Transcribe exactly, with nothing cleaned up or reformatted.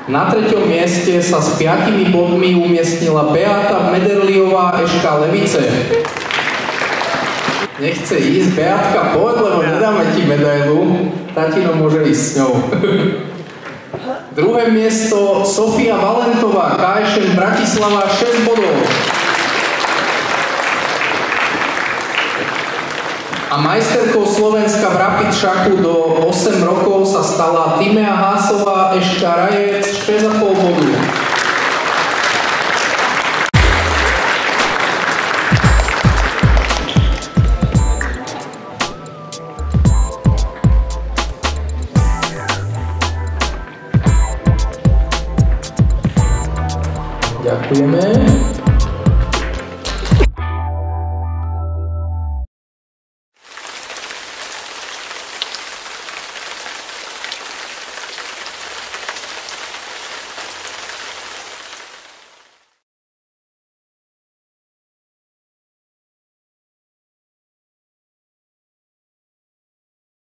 Na treťom mieste sa s piatimi bodmi umiestnila Beata Mederliová Eška Levice. Nechce ísť, Beatka, poď, lebo nedáme ti medailu. Tatino môže ísť s ňou. Druhé miesto Sofia Valentová, ká eš em Bratislava, šesť bodov. A majsterkou Slovenska v rapid šachu do osem rokov sa stala Timea Hásová Eška Rajec, šesť a pol bodu. Ďakujeme.